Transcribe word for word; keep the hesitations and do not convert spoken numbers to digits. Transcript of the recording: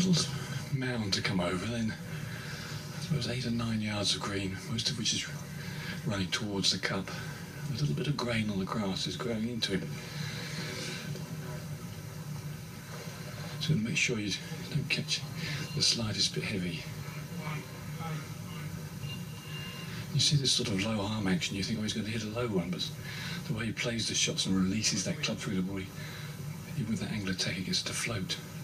little mound to come over, then I suppose eight or nine yards of green, most of which is running towards the cup. A little bit of grain on the grass is growing into it. So make sure you don't catch the slightest bit heavy. You see this sort of low arm action, you think, oh, he's going to hit a low one, but the way he plays the shots and releases that club through the body, even with that angle attack, it gets to float.